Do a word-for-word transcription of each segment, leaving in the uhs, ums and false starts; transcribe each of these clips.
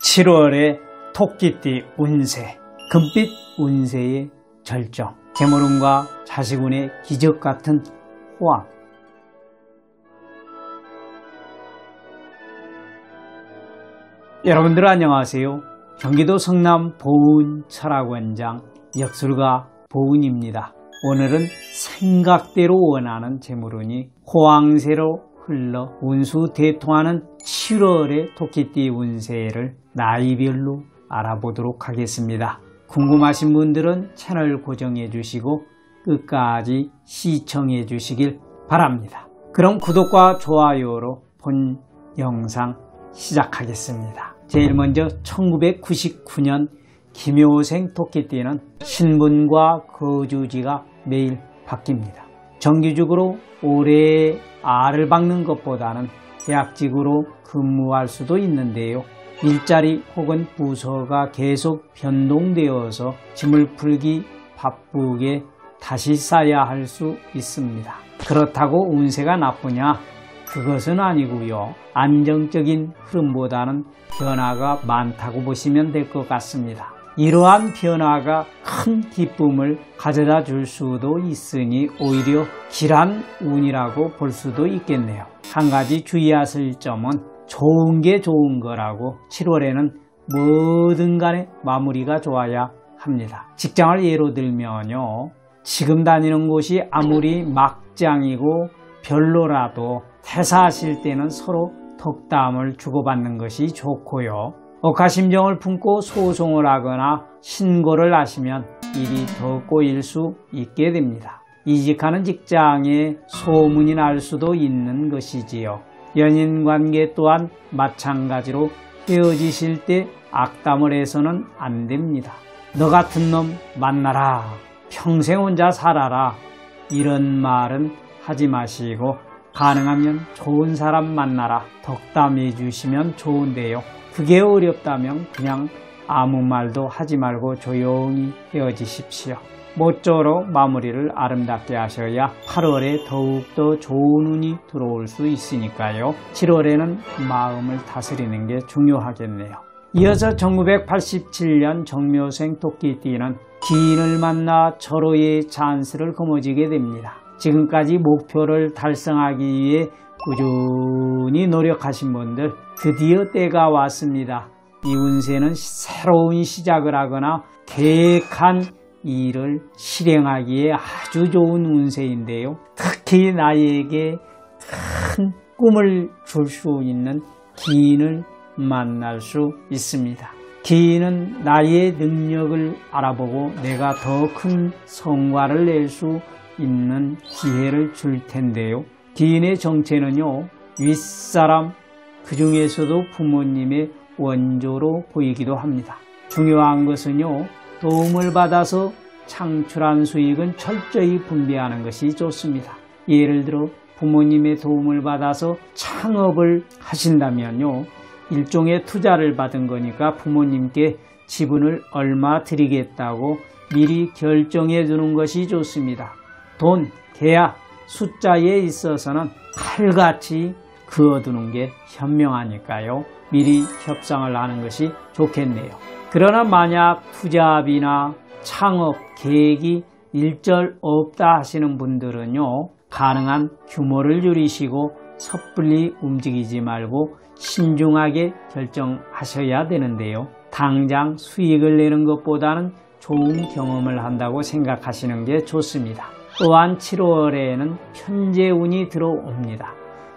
칠월의 토끼띠 운세, 금빛 운세의 절정, 재물운과 자식운의 기적같은 호황. 여러분들 안녕하세요. 경기도 성남 보은철학원장 역술가 보은입니다. 오늘은 생각대로 원하는 재물운이 호황세로 흘러 운수대통하는 칠월의 토끼띠 운세를 나이별로 알아보도록 하겠습니다. 궁금하신 분들은 채널 고정해 주시고 끝까지 시청해 주시길 바랍니다. 그럼 구독과 좋아요로 본 영상 시작하겠습니다. 제일 먼저 천구백구십구 년 김효생 토끼띠는 신분과 거주지가 매일 바뀝니다. 정규직으로 오래 알을 박는 것보다는 계약직으로 근무할 수도 있는데요. 일자리 혹은 부서가 계속 변동되어서 짐을 풀기 바쁘게 다시 쌓아야 할 수 있습니다. 그렇다고 운세가 나쁘냐? 그것은 아니고요. 안정적인 흐름보다는 변화가 많다고 보시면 될 것 같습니다. 이러한 변화가 큰 기쁨을 가져다 줄 수도 있으니 오히려 길한 운이라고 볼 수도 있겠네요. 한 가지 주의하실 점은 좋은 게 좋은 거라고 칠월에는 뭐든 간에 마무리가 좋아야 합니다. 직장을 예로 들면요. 지금 다니는 곳이 아무리 막장이고 별로라도 퇴사하실 때는 서로 덕담을 주고받는 것이 좋고요. 억하심정을 품고 소송을 하거나 신고를 하시면 일이 더 꼬일 수 있게 됩니다. 이직하는 직장에 소문이 날 수도 있는 것이지요. 연인관계 또한 마찬가지로 헤어지실 때 악담을 해서는 안 됩니다. 너 같은 놈 만나라, 평생 혼자 살아라, 이런 말은 하지 마시고 가능하면 좋은 사람 만나라 덕담해 주시면 좋은데요. 그게 어렵다면 그냥 아무 말도 하지 말고 조용히 헤어지십시오. 모쪼록 마무리를 아름답게 하셔야 팔월에 더욱더 좋은 운이 들어올 수 있으니까요. 칠월에는 마음을 다스리는 게 중요하겠네요. 이어서 천구백팔십칠 년 정묘생 토끼띠는 기인을 만나 절호의 찬스를 거머쥐게 됩니다. 지금까지 목표를 달성하기 위해 꾸준히 노력하신 분들 드디어 때가 왔습니다. 이 운세는 새로운 시작을 하거나 계획한 일을 실행하기에 아주 좋은 운세인데요. 특히 나에게 큰 꿈을 줄 수 있는 기인을 만날 수 있습니다. 기인은 나의 능력을 알아보고 내가 더 큰 성과를 낼 수 있는 기회를 줄 텐데요. 기인의 정체는요, 윗사람, 그 중에서도 부모님의 원조로 보이기도 합니다. 중요한 것은요, 도움을 받아서 창출한 수익은 철저히 분배하는 것이 좋습니다. 예를 들어 부모님의 도움을 받아서 창업을 하신다면요, 일종의 투자를 받은 거니까 부모님께 지분을 얼마 드리겠다고 미리 결정해 두는 것이 좋습니다. 돈, 계약, 숫자에 있어서는 칼같이 그어두는 게 현명하니까요. 미리 협상을 하는 것이 좋겠네요. 그러나 만약 투자비나 창업 계획이 일절 없다 하시는 분들은요. 가능한 규모를 줄이시고 섣불리 움직이지 말고 신중하게 결정하셔야 되는데요. 당장 수익을 내는 것보다는 좋은 경험을 한다고 생각하시는 게 좋습니다. 또한 칠월에는 편재운이 들어옵니다.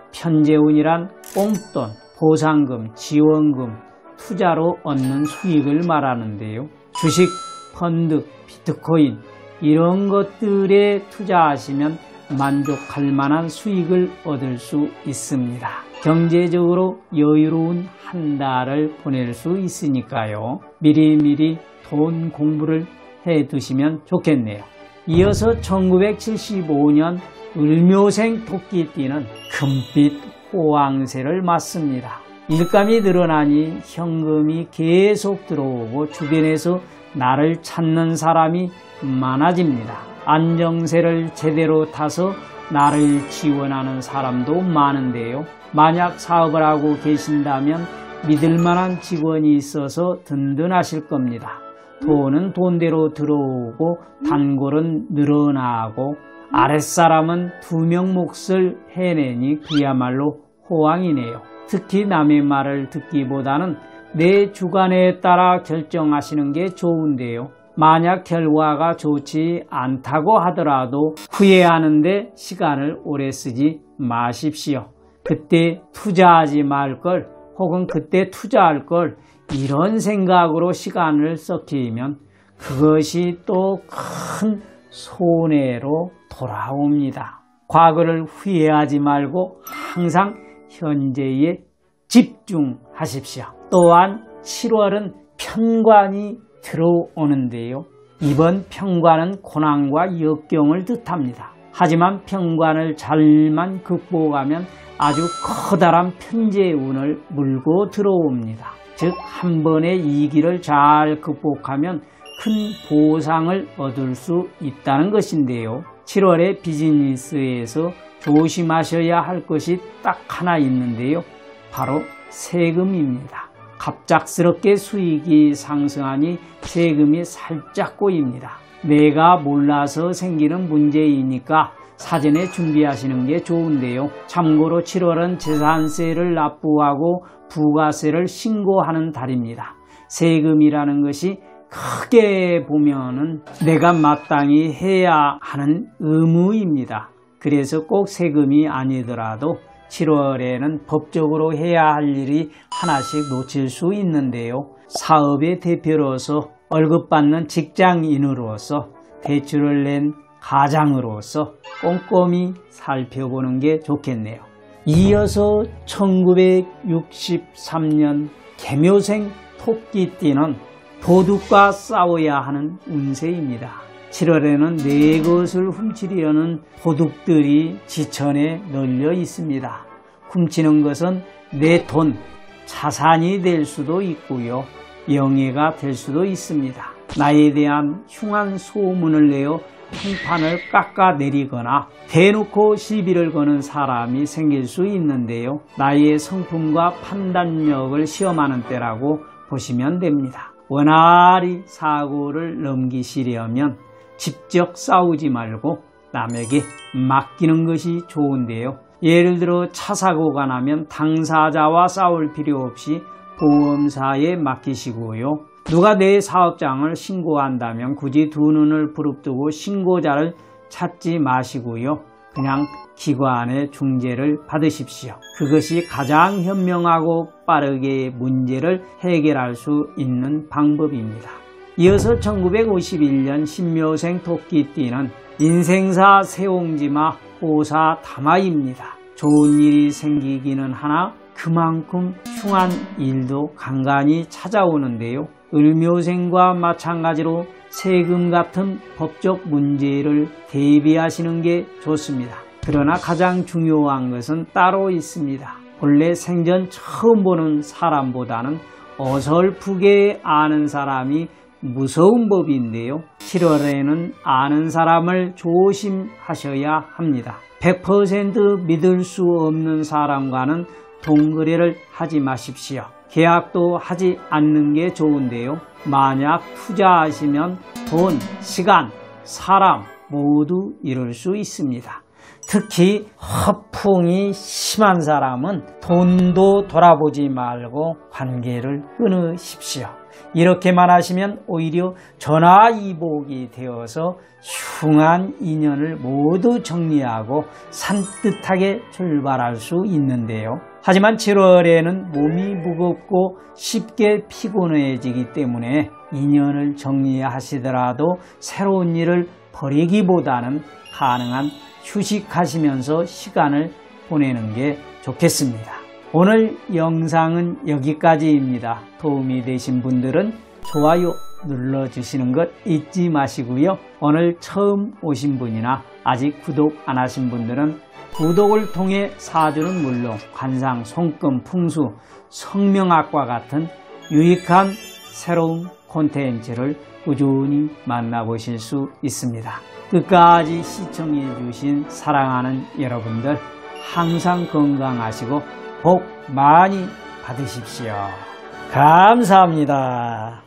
편재운이란 꽁돈, 보상금, 지원금, 투자로 얻는 수익을 말하는데요. 주식, 펀드, 비트코인 이런 것들에 투자하시면 만족할 만한 수익을 얻을 수 있습니다. 경제적으로 여유로운 한 달을 보낼 수 있으니까요. 미리미리 돈 공부를 해 두시면 좋겠네요. 이어서 천구백칠십오 년 을묘생 토끼띠는 금빛 호황세를 맞습니다. 일감이 늘어나니 현금이 계속 들어오고 주변에서 나를 찾는 사람이 많아집니다. 안정세를 제대로 타서 나를 지원하는 사람도 많은데요. 만약 사업을 하고 계신다면 믿을만한 직원이 있어서 든든하실 겁니다. 돈은 돈대로 들어오고 단골은 늘어나고 아랫사람은 두 명 몫을 해내니 그야말로 호황이네요. 특히 남의 말을 듣기보다는 내 주관에 따라 결정하시는 게 좋은데요. 만약 결과가 좋지 않다고 하더라도 후회하는데 시간을 오래 쓰지 마십시오. 그때 투자하지 말 걸 혹은 그때 투자할 걸 이런 생각으로 시간을 썩히면 그것이 또 큰 손해로 돌아옵니다. 과거를 후회하지 말고 항상 현재에 집중하십시오. 또한 칠월은 편관이 들어오는데요. 이번 편관은 고난과 역경을 뜻합니다. 하지만 편관을 잘만 극복하면 아주 커다란 편재의 운을 물고 들어옵니다. 즉, 한 번의 이기를 잘 극복하면 큰 보상을 얻을 수 있다는 것인데요. 칠월에 비즈니스에서 조심하셔야 할 것이 딱 하나 있는데요. 바로 세금입니다. 갑작스럽게 수익이 상승하니 세금이 살짝 꼬입니다. 내가 몰라서 생기는 문제이니까 사전에 준비하시는 게 좋은데요. 참고로 칠월은 재산세를 납부하고 부가세를 신고하는 달입니다. 세금이라는 것이 크게 보면은 내가 마땅히 해야 하는 의무입니다. 그래서 꼭 세금이 아니더라도 칠월에는 법적으로 해야 할 일이 하나씩 놓칠 수 있는데요. 사업의 대표로서 월급 받는 직장인으로서 대출을 낸 가장으로서 꼼꼼히 살펴보는 게 좋겠네요. 이어서 천구백육십삼 년 개묘생 토끼띠는 도둑과 싸워야 하는 운세입니다. 칠월에는 내 것을 훔치려는 도둑들이 지천에 널려 있습니다. 훔치는 것은 내 돈, 자산이 될 수도 있고요. 명예가 될 수도 있습니다. 나에 대한 흉한 소문을 내어 평판을 깎아내리거나 대놓고 시비를 거는 사람이 생길 수 있는데요. 나의 성품과 판단력을 시험하는 때라고 보시면 됩니다. 원활히 사고를 넘기시려면 직접 싸우지 말고 남에게 맡기는 것이 좋은데요. 예를 들어 차 사고가 나면 당사자와 싸울 필요 없이 보험사에 맡기시고요. 누가 내 사업장을 신고한다면 굳이 두 눈을 부릅뜨고 신고자를 찾지 마시고요. 그냥 기관의 중재를 받으십시오. 그것이 가장 현명하고 빠르게 문제를 해결할 수 있는 방법입니다. 이어서 천구백오십일 년 신묘생 토끼띠는 인생사 세옹지마 호사 다마입니다. 좋은 일이 생기기는 하나 그만큼 흉한 일도 간간히 찾아오는데요. 을묘생과 마찬가지로 세금 같은 법적 문제를 대비하시는 게 좋습니다. 그러나 가장 중요한 것은 따로 있습니다. 본래 생전 처음 보는 사람보다는 어설프게 아는 사람이 무서운 법인데요. 칠월에는 아는 사람을 조심하셔야 합니다. 백 퍼센트 믿을 수 없는 사람과는 동거래를 하지 마십시오. 계약도 하지 않는 게 좋은데요. 만약 투자하시면 돈, 시간, 사람 모두 잃을 수 있습니다. 특히 허풍이 심한 사람은 돈도 돌아보지 말고 관계를 끊으십시오. 이렇게만 하시면 오히려 전화위복이 되어서 흉한 인연을 모두 정리하고 산뜻하게 출발할 수 있는데요. 하지만 칠월에는 몸이 무겁고 쉽게 피곤해지기 때문에 인연을 정리하시더라도 새로운 일을 벌이기보다는 가능한 휴식하시면서 시간을 보내는 게 좋겠습니다. 오늘 영상은 여기까지입니다. 도움이 되신 분들은 좋아요 눌러주시는 것 잊지 마시고요. 오늘 처음 오신 분이나 아직 구독 안 하신 분들은 구독을 통해 사주는 물론 관상, 손금, 풍수, 성명학과 같은 유익한 새로운 콘텐츠를 꾸준히 만나보실 수 있습니다. 끝까지 시청해 주신 사랑하는 여러분들 항상 건강하시고 복 많이 받으십시오. 감사합니다.